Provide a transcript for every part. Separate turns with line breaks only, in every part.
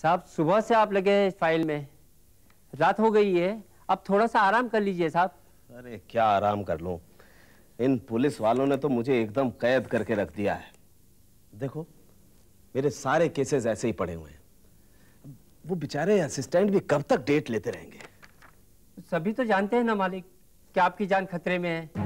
साहब सुबह से आप लगे हैं फाइल में, रात हो गई है, अब थोड़ा सा आराम कर लीजिए साहब।
अरे क्या आराम कर लूं, इन पुलिस वालों ने तो मुझे एकदम कैद करके रख दिया है। देखो मेरे सारे केसेस ऐसे ही पड़े हुए हैं। वो बेचारे असिस्टेंट भी कब तक डेट लेते रहेंगे।
सभी तो जानते हैं ना मालिक कि आपकी जान खतरे में है।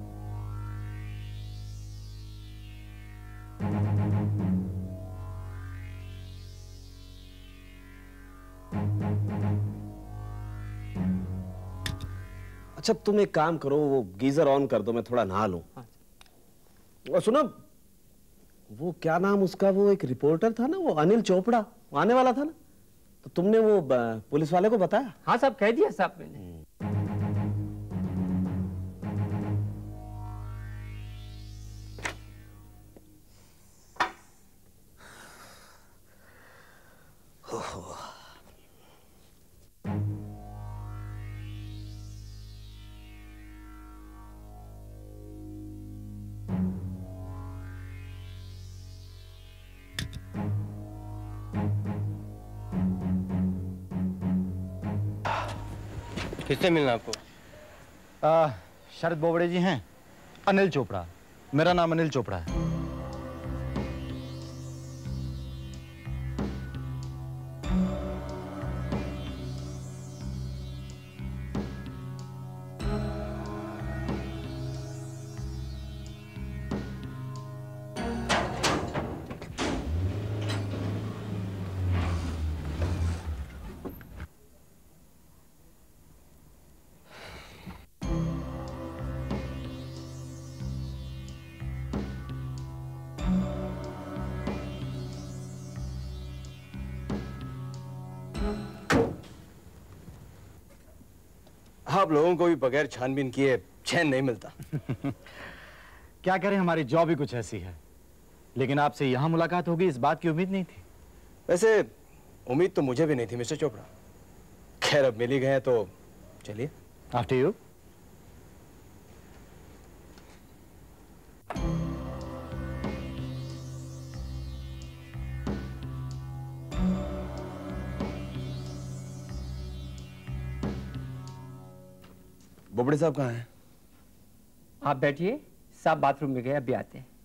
अच्छा तुम एक काम करो, वो गीजर ऑन कर दो, मैं थोड़ा नहा लूं। और सुनो, वो क्या नाम उसका, वो एक रिपोर्टर था ना, वो अनिल चोपड़ा, वो आने वाला था ना, तो तुमने वो पुलिस वाले को बताया?
हाँ साहब, कह दिया साहब मैंने।
किससे मिलना आपको?
शरद बोबड़े जी हैं। अनिल चोपड़ा, मेरा नाम अनिल चोपड़ा है।
आप लोगों को भी बगैर छानबीन किए चैन नहीं मिलता।
क्या करें, हमारी जॉब ही कुछ ऐसी है। लेकिन आपसे यहां मुलाकात होगी इस बात की उम्मीद नहीं थी।
वैसे उम्मीद तो मुझे भी नहीं थी मिस्टर चोपड़ा। खैर अब मिल ही गए तो चलिए।
After you.
बोबड़े साहब कहाँ हैं?
आप बैठिए, साहब बाथरूम में गए, अभी आते हैं।